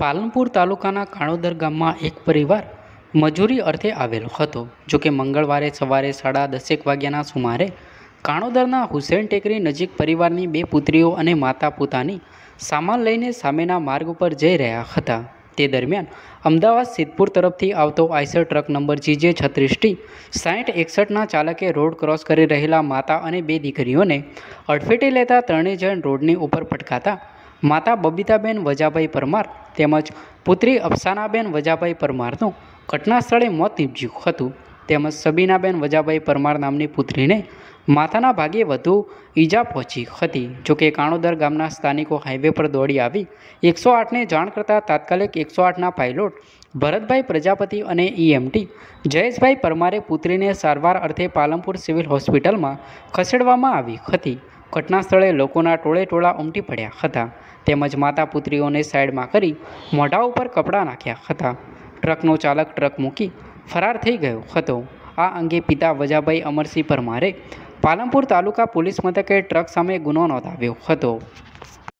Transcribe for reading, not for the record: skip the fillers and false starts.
પાલનપુર તાલુકાના કાણોદર ગામમાં એક પરિવાર મજૂરી અર્થે આવેલો હતો. જોકે મંગળવારે સવારે 10:30 વાગ્યાના સુમારે કાણોદરના હુસેન ટેકરી નજીક પરિવારની બે પુત્રીઓ અને માતા પોતાની સામાન લઈને સામેના માર્ગ ઉપર જઈ રહ્યા હતા. તે દરમિયાન અમદાવાદ સિદ્ધપુર તરફથી આવતો આઈસર ટ્રક નંબર GJ36T 6061ના ચાલકે રોડ ક્રોસ કરી રહેલા માતા અને બે દીકરીઓને અડફેટે લેતા ત્રણેય જણ રોડની ઉપર પટકાતા માતા બબીતાબેન વજાભાઈ પરમાર તેમજ પુત્રી અફસાનાબેન વજાભાઈ પરમારનું ઘટના સ્થળે મોત નીપજ્યું હતું. તેમજ સબીનાબેન વજાભાઈ પરમાર નામની પુત્રીને માથાના ભાગે વધુ ઈજા પહોંચી હતી. જોકે કાણોદર ગામના સ્થાનિકો હાઈવે પર દોડી આવી 108ને જાણ કરતાં તાત્કાલિક 108ના પાયલોટ ભરતભાઈ પ્રજાપતિ અને EMT જયેશભાઈ પરમારે પુત્રીને સારવાર અર્થે પાલનપુર સિવિલ હોસ્પિટલમાં ખસેડવામાં આવી હતી. ઘટના સ્થળે લોકોના ટોળેટોળા ઉમટી પડ્યા હતા. તેમજ માતા પુત્રીઓને સાઈડમાં કરી મોઢા ઉપર કપડાં નાખ્યા હતા. ટ્રકનો ચાલક ટ્રક મૂકી ફરાર થઈ ગયો હતો. આ અંગે પિતા વજાભાઈ અમરસિંહ પરમારે પાલનપુર તાલુકા પોલીસ મથકે ટ્રક સામે ગુનો નોંધાવ્યો હતો.